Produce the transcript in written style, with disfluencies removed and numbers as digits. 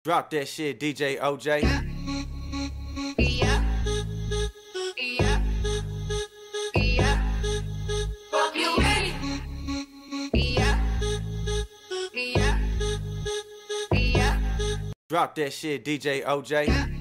Drop that shit, DJ OJ. Yeah, yeah, yeah. Fuck you ready? Yeah, yeah, yeah. Drop that shit, DJ OJ.